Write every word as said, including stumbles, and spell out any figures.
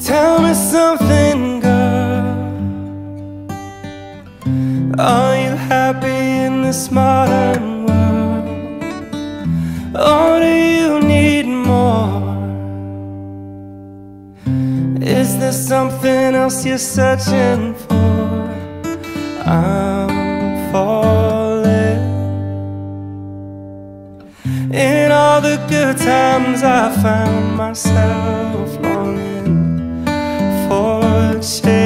Tell me something, girl. Are you happy in this modern world? Or do you need more? Is there something else you're searching for? I'm falling. In all the good times I found myself longing for change.